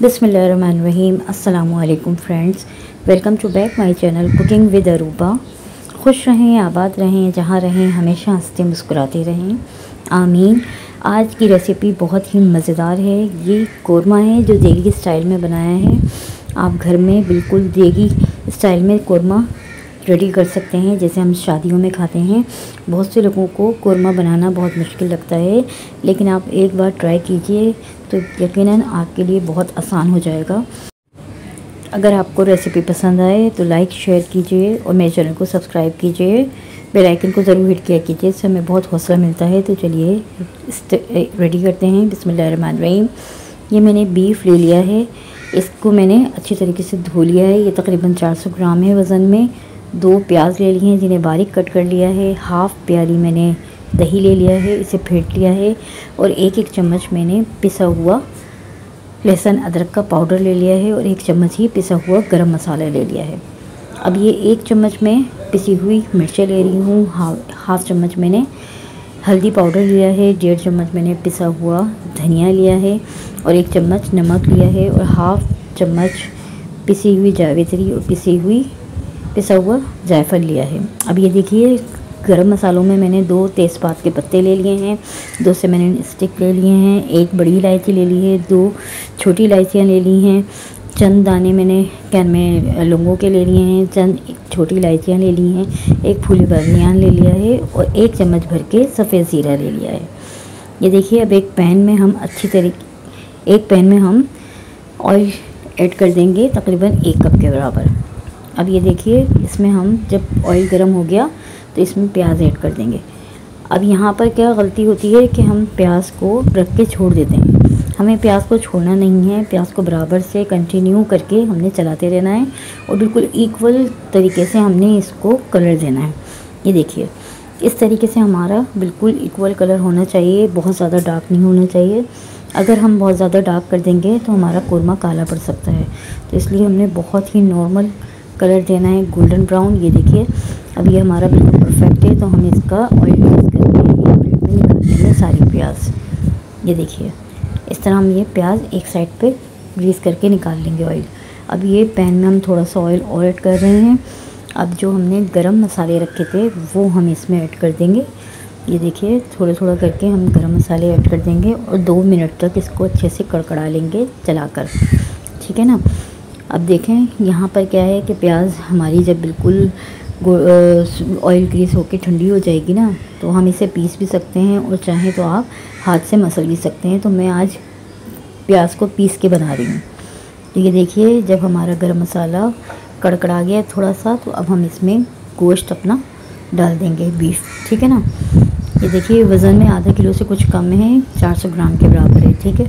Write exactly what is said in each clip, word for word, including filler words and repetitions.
बिस्मिल्लाहिर्रहमानिर्रहीम। अस्सलामु अलैकुम friends, welcome to back my channel cooking with Aruba. खुश रहें, आबाद रहें, जहाँ रहें हमेशा हंसते मुस्कुराते रहें, आमीन। आज की रेसिपी बहुत ही मज़ेदार है। ये कोरमा है जो देगी स्टाइल में बनाया है। आप घर में बिल्कुल देगी स्टाइल में कोरमा रेडी कर सकते हैं, जैसे हम शादियों में खाते हैं। बहुत से लोगों को कोरमा बनाना बहुत मुश्किल लगता है, लेकिन आप एक बार ट्राई कीजिए तो यकीनन आपके लिए बहुत आसान हो जाएगा। अगर आपको रेसिपी पसंद आए तो लाइक शेयर कीजिए और मेरे चैनल को सब्सक्राइब कीजिए। बेल आइकन को ज़रूर हिट किया कीजिए, इससे हमें बहुत हौसला मिलता है। तो चलिए रेडी करते हैं। बिस्मिल्लाहिर्रहमानिर्रहीम। ये मैंने बीफ ले लिया है, इसको मैंने अच्छी तरीके से धो लिया है। ये तकरीबन चार सौ ग्राम है वज़न में। दो प्याज ले लिए हैं जिन्हें बारीक कट कर लिया है। हाफ़ प्याली मैंने दही ले लिया है, इसे फेंट लिया है। और एक एक चम्मच मैंने पिसा हुआ लहसुन अदरक का पाउडर ले लिया है और एक चम्मच ही पिसा हुआ गरम मसाला ले लिया है। अब ये एक चम्मच में पिसी हुई मिर्चें ले रही हूँ। हाफ चम्मच मैंने हल्दी पाउडर लिया है। डेढ़ चम्मच मैंने पिसा हुआ धनिया लिया है और एक चम्मच नमक लिया है और हाफ चम्मच पिसी हुई जावित्री और पिसी हुई पिसा हुआ जायफल लिया है। अब ये देखिए, गरम मसालों में मैंने दो तेज़पात के पत्ते ले लिए हैं, दो से मैंने स्टिक ले लिए हैं, एक बड़ी इलायची ले ली है, दो छोटी इलायचियाँ ले ली हैं, चंद दाने मैंने कैन में लौंगों के ले लिए हैं, चंद छोटी इलायचियाँ ले ली हैं, एक फूली बानियान ले लिया है और एक चम्मच भर के सफ़ेद ज़ीरा ले लिया है। ये देखिए, अब एक पैन में हम अच्छी तरीके एक पैन में हम ऑयल ऐड कर देंगे, तकरीबन एक कप के बराबर। अब ये देखिए, इसमें हम जब ऑयल गर्म हो गया तो इसमें प्याज ऐड कर देंगे। अब यहाँ पर क्या गलती होती है कि हम प्याज को रख के छोड़ देते हैं। हमें प्याज को छोड़ना नहीं है, प्याज को बराबर से कंटिन्यू करके हमने चलाते रहना है और बिल्कुल इक्वल तरीके से हमने इसको कलर देना है। ये देखिए, इस तरीके से हमारा बिल्कुल इक्वल कलर होना चाहिए, बहुत ज़्यादा डार्क नहीं होना चाहिए। अगर हम बहुत ज़्यादा डार्क कर देंगे तो हमारा कोरमा काला पड़ सकता है, तो इसलिए हमने बहुत ही नॉर्मल कलर देना है, गोल्डन ब्राउन। ये देखिए, अब ये हमारा बिल्कुल परफेक्ट है। तो हम इसका ऑयल ग्रीस करके एक प्लेट में निकाल लेंगे सारी प्याज। ये देखिए, इस तरह हम ये प्याज एक साइड पे ग्रीस करके निकाल लेंगे ऑयल। अब ये पैन में हम थोड़ा सा ऑयल और ऐड कर रहे हैं। अब जो हमने गरम मसाले रखे थे वो हम इसमें ऐड कर देंगे। ये देखिए, थोड़ा थोड़ा करके हम गरम मसाले ऐड कर देंगे और दो मिनट तक इसको अच्छे से कड़कड़ा लेंगे चलाकर, ठीक है ना। अब देखें, यहाँ पर क्या है कि प्याज हमारी जब बिल्कुल ऑयल ग्रीस होके ठंडी हो जाएगी ना, तो हम इसे पीस भी सकते हैं और चाहे तो आप हाथ से मसल भी सकते हैं। तो मैं आज प्याज को पीस के बना रही हूँ। तो ये देखिए, जब हमारा गरम मसाला कड़कड़ा गया थोड़ा सा, तो अब हम इसमें गोश्त अपना डाल देंगे, बीफ, ठीक है ना। ये देखिए, वज़न में आधा किलो से कुछ कम है, चार सौ ग्राम के बराबर है, ठीक है।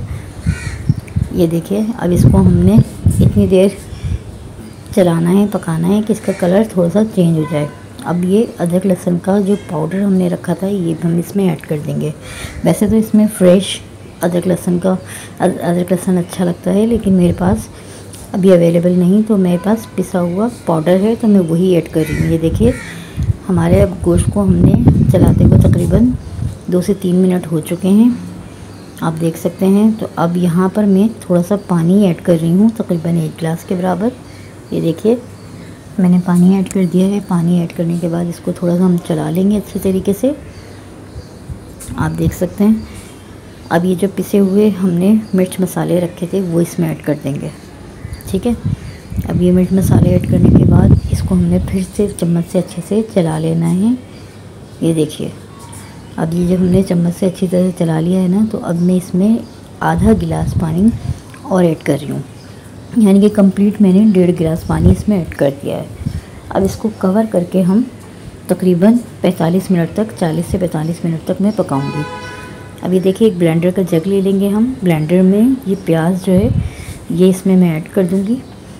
ये देखिए, अब इसको हमने इतनी देर चलाना है, पकाना है कि इसका कलर थोड़ा सा चेंज हो जाए। अब ये अदरक लहसुन का जो पाउडर हमने रखा था ये हम इसमें ऐड कर देंगे। वैसे तो इसमें फ्रेश अदरक लहसुन का अदरक लहसुन अच्छा लगता है, लेकिन मेरे पास अभी अवेलेबल नहीं, तो मेरे पास पिसा हुआ पाउडर है तो मैं वही ऐड कर रही हूँ। ये देखिए, हमारे अब गोश्त को हमने चलाते हुए तकरीबन दो से तीन मिनट हो चुके हैं, आप देख सकते हैं। तो अब यहाँ पर मैं थोड़ा सा पानी ऐड कर रही हूँ, तकरीबन एक गिलास के बराबर। ये देखिए, मैंने पानी ऐड कर दिया है। पानी ऐड करने के बाद इसको थोड़ा सा हम चला लेंगे अच्छी तरीके से, आप देख सकते हैं। अब ये जो पिसे हुए हमने मिर्च मसाले रखे थे वो इसमें ऐड कर देंगे, ठीक है। अब ये मिर्च मसाले ऐड करने के बाद इसको हमने फिर से चम्मच से अच्छे से चला लेना है। ये देखिए, अब ये जब हमने चम्मच से अच्छी तरह से चला लिया है ना, तो अब मैं इसमें आधा गिलास पानी और ऐड कर रही हूँ, यानी कि कंप्लीट मैंने डेढ़ गिलास पानी इसमें ऐड कर दिया है। अब इसको कवर करके हम तकरीबन पैंतालीस मिनट तक, चालीस से पैंतालीस मिनट तक मैं पकाऊंगी। अब ये देखिए, एक ब्लेंडर का जग ले लेंगे हम। ब्लेंडर में ये प्याज जो है ये इसमें मैं ऐड कर दूँगी।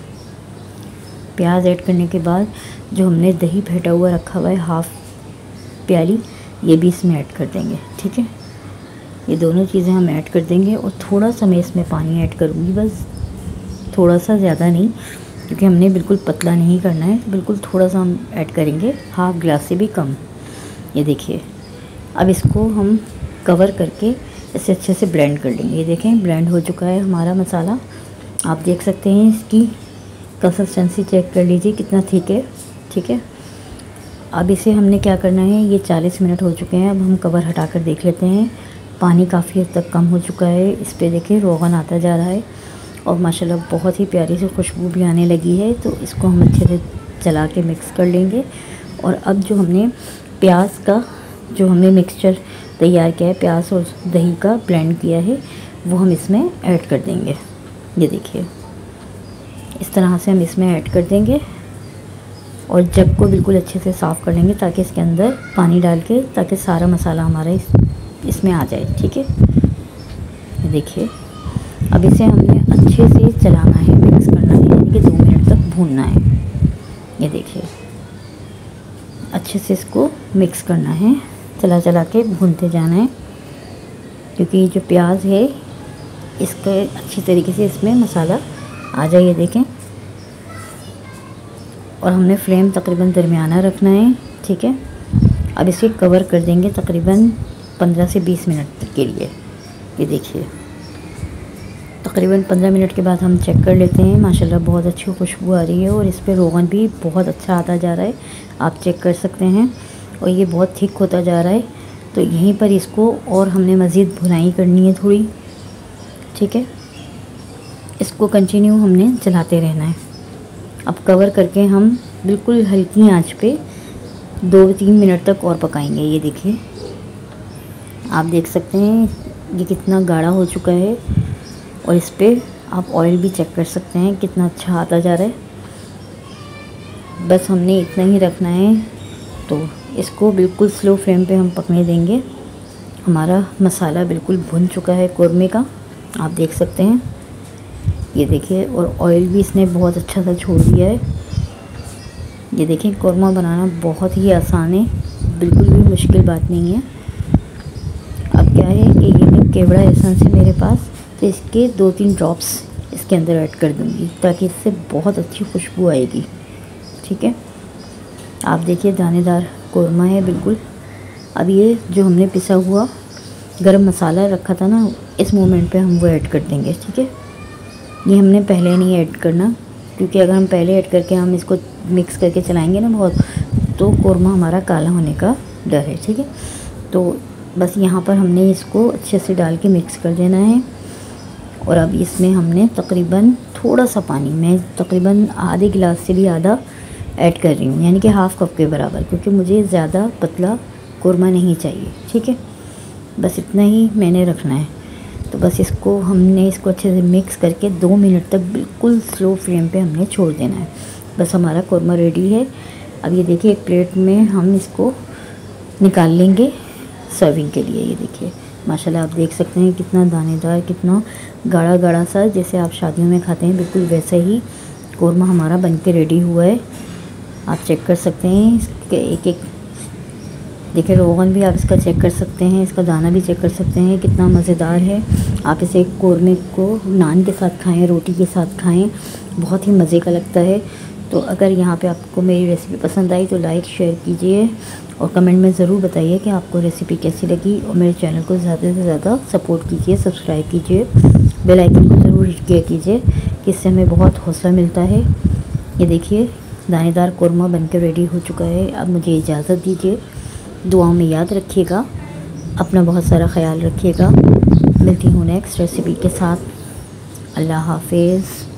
प्याज ऐड करने के बाद जो हमने दही फेंटा हुआ रखा हुआ है हाफ़ प्याली, ये भी इसमें ऐड कर देंगे, ठीक है। ये दोनों चीज़ें हम ऐड कर देंगे और थोड़ा सा मैं इसमें पानी ऐड करूँगी, बस थोड़ा सा, ज़्यादा नहीं, क्योंकि हमने बिल्कुल पतला नहीं करना है। तो बिल्कुल थोड़ा सा हम ऐड करेंगे, हाफ़ गिलास से भी कम। ये देखिए, अब इसको हम कवर करके इसे अच्छे से ब्लेंड कर लेंगे। ये देखें, ब्लेंड हो चुका है हमारा मसाला। आप देख सकते हैं इसकी कंसिस्टेंसी चेक कर लीजिए कितना थिक है। ठीक है, अब इसे हमने क्या करना है, ये चालीस मिनट हो चुके हैं। अब हम कवर हटाकर देख लेते हैं। पानी काफ़ी हद तक कम हो चुका है। इस पे देखिए रोगन आता जा रहा है और माशाल्लाह बहुत ही प्यारी सी खुशबू भी आने लगी है। तो इसको हम अच्छे से चला के मिक्स कर लेंगे। और अब जो हमने प्याज का जो हमने मिक्सचर तैयार किया है, प्याज और दही का ब्लेंड किया है, वो हम इसमें ऐड कर देंगे। ये देखिए इस तरह से हम इसमें ऐड कर देंगे और जग को बिल्कुल अच्छे से साफ़ कर लेंगे ताकि इसके अंदर पानी डाल के ताकि सारा मसाला हमारा इस इसमें आ जाए। ठीक है, ये देखिए अब इसे हमने अच्छे से चलाना है, मिक्स करना है, यानी कि दो मिनट तक भूनना है। ये देखिए अच्छे से इसको मिक्स करना है, चला चला के भूनते जाना है, क्योंकि जो प्याज है इसके अच्छी तरीके से इसमें मसाला आ जाए। ये देखें, और हमने फ्लेम तकरीबन दरमियाना रखना है। ठीक है, अब इसे कवर कर देंगे तकरीबन पंद्रह से बीस मिनट के लिए। ये देखिए तकरीबन पंद्रह मिनट के बाद हम चेक कर लेते हैं। माशाल्लाह बहुत अच्छी खुशबू आ रही है और इस पे रोगन भी बहुत अच्छा आता जा रहा है, आप चेक कर सकते हैं। और ये बहुत थिक होता जा रहा है। तो यहीं पर इसको और हमने मज़ीद भुनाई करनी है थोड़ी। ठीक है, इसको कंटिन्यू हमने चलाते रहना है। अब कवर करके हम बिल्कुल हल्की आंच पे दो तीन मिनट तक और पकाएंगे। ये देखिए आप देख सकते हैं ये कितना गाढ़ा हो चुका है और इस पर आप ऑयल भी चेक कर सकते हैं कितना अच्छा आता जा रहा है। बस हमने इतना ही रखना है, तो इसको बिल्कुल स्लो फ्लेम पे हम पकने देंगे। हमारा मसाला बिल्कुल भुन चुका है कोरमे का, आप देख सकते हैं। ये देखिए, और ऑयल भी इसने बहुत अच्छा सा छोड़ दिया है। ये देखिए कोरमा बनाना बहुत ही आसान है, बिल्कुल भी मुश्किल बात नहीं है। अब क्या है कि ये मैं केवड़ा एसेंस है मेरे पास, तो इसके दो तीन ड्रॉप्स इसके अंदर ऐड कर दूँगी ताकि इससे बहुत अच्छी खुशबू आएगी। ठीक है, आप देखिए दानेदार कोरमा है बिल्कुल। अब ये जो हमने पिसा हुआ गरम मसाला रखा था ना, इस मोमेंट पे हम वो ऐड कर देंगे। ठीक है, ये हमने पहले नहीं ऐड करना, क्योंकि अगर हम पहले ऐड करके हम इसको मिक्स करके चलाएंगे ना बहुत, तो कोरमा हमारा काला होने का डर है। ठीक है, तो बस यहाँ पर हमने इसको अच्छे से डाल के मिक्स कर देना है। और अब इसमें हमने तकरीबन थोड़ा सा पानी, मैं तकरीबन आधे गिलास से भी आधा ऐड कर रही हूँ, यानी कि हाफ़ कप के बराबर, क्योंकि मुझे ज़्यादा पतला कोरमा नहीं चाहिए। ठीक है, बस इतना ही मैंने रखना है। तो बस इसको हमने इसको अच्छे से मिक्स करके दो मिनट तक बिल्कुल स्लो फ्लेम पे हमने छोड़ देना है। बस हमारा कोरमा रेडी है। अब ये देखिए एक प्लेट में हम इसको निकाल लेंगे सर्विंग के लिए। ये देखिए माशाल्लाह आप देख सकते हैं कितना दानेदार, कितना गाढ़ा गाढ़ा सा, जैसे आप शादियों में खाते हैं बिल्कुल वैसा ही कोरमा हमारा बन के रेडी हुआ है। आप चेक कर सकते हैं इसके एक एक, देखिए रोगन भी आप इसका चेक कर सकते हैं, इसका दाना भी चेक कर सकते हैं, कितना मज़ेदार है। आप इसे कोरमे को नान के साथ खाएं, रोटी के साथ खाएं, बहुत ही मज़े का लगता है। तो अगर यहाँ पे आपको मेरी रेसिपी पसंद आई तो लाइक शेयर कीजिए और कमेंट में ज़रूर बताइए कि आपको रेसिपी कैसी लगी। और मेरे चैनल को ज़्यादा से ज़्यादा सपोर्ट कीजिए, सब्सक्राइब कीजिए, बेल आइकन को ज़रूर हिट किया कीजिए, कि इससे हमें बहुत हौसला मिलता है। ये देखिए दानेदार कोरमा बनकर रेडी हो चुका है। अब मुझे इजाज़त दीजिए, दुआओं में याद रखिएगा, अपना बहुत सारा ख्याल रखिएगा। मिलती हूँ नेक्स्ट रेसिपी के साथ। अल्लाह हाफिज़।